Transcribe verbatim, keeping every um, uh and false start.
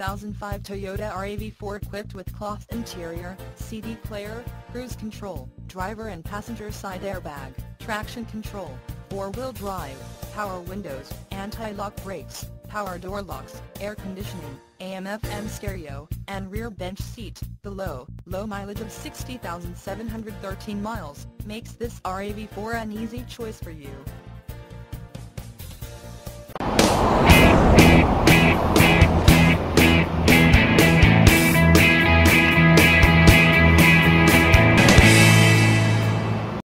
thousand five Toyota R A V four equipped with cloth interior, C D player, cruise control, driver and passenger side airbag, traction control, four-wheel drive, power windows, anti-lock brakes, power door locks, air conditioning, A M F M stereo, and rear bench seat. The low, low mileage of sixty thousand seven hundred thirteen miles makes this R A V four an easy choice for you.